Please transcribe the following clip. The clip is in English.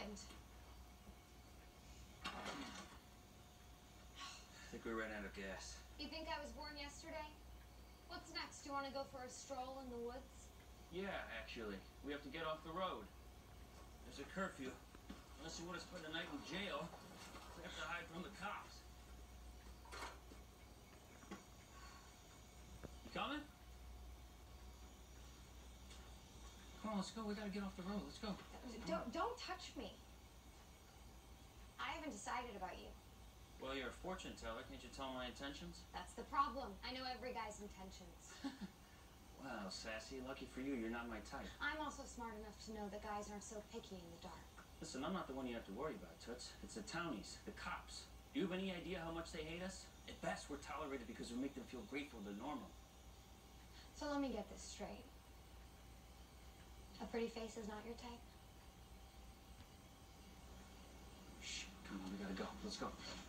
happened? I think we ran out of gas. You think I was born yesterday? What's next? Do you want to go for a stroll in the woods? Yeah, actually. We have to get off the road. There's a curfew. Unless you want to spend the night in jail, we have to hide from the cops. You coming? Come on, let's go. We gotta get off the road. Let's go. Don't touch me. I haven't decided about you. Well, you're a fortune teller. Can't you tell my intentions? That's the problem. I know every guy's intentions. Wow, sassy. Lucky for you, you're not my type. I'm also smart enough to know that guys aren't so picky in the dark. Listen, I'm not the one you have to worry about, Toots. It's the townies, the cops. Do you have any idea how much they hate us? At best, we're tolerated because we make them feel grateful they're normal. So let me get this straight. A pretty face is not your type? Shh, come on, we gotta go. Let's go.